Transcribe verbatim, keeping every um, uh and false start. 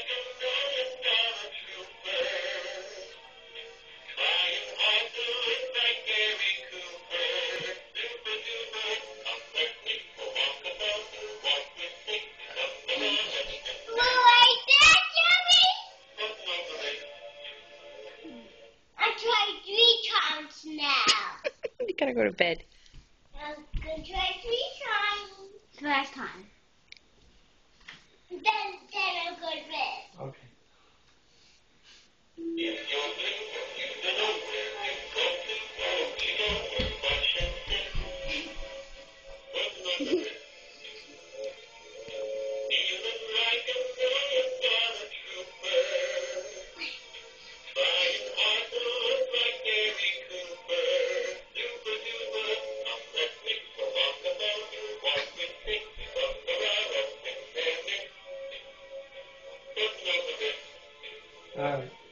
You gotta go to bed. I'm gonna try three times. Last time. Then, then I'll go to bed. Okay. All right.